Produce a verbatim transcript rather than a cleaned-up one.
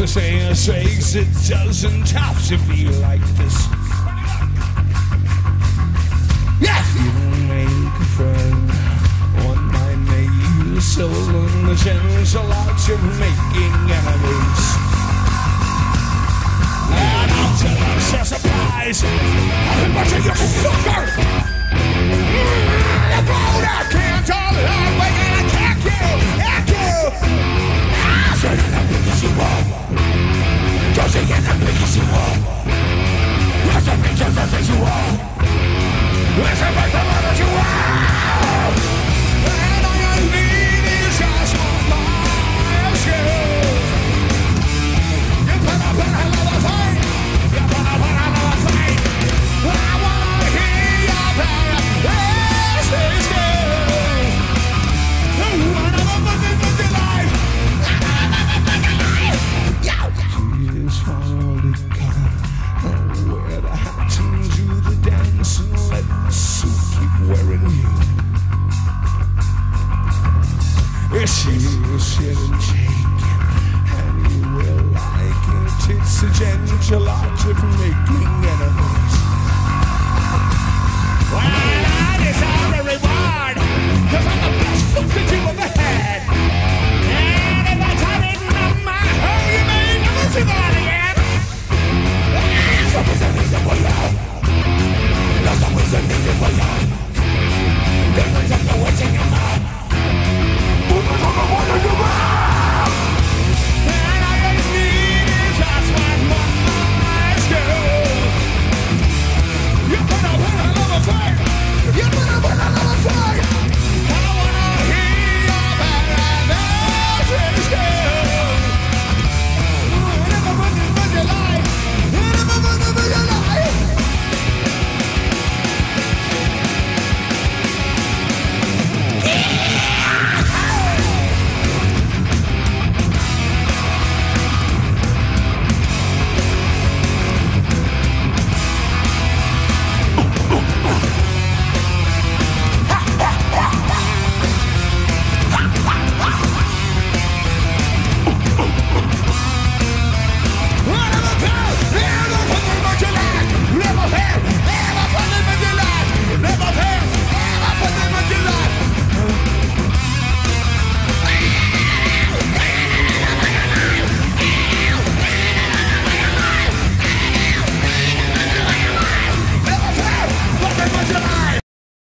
saying sakes, it doesn't have to be like this. Yeah! You don't make a friend, one might make you soul, and the gentle art of making enemies. And until I'm so surprised, I'm watching you fucker! The boat I can't all along, but I can't kill, I kill! I said I'm because you are. Don't say I'm because you are. What's the picture that you are? What's the picture that you are? And all I need is just my shoes. You put up a hell of a fight. You put up a hell of a fight. I wanna hear your prayer. This is good. I wanna fucking fuck your life. I wanna fuck your life. Yo, yo. Tears finally come. Oh, wear the hat and do the dance and let the suit keep wearing you. Yes, you sit and shake, and you will like it. It's a gentle art of making enemies. Well, I deserve a reward, 'cause I'm the best fuck that you ever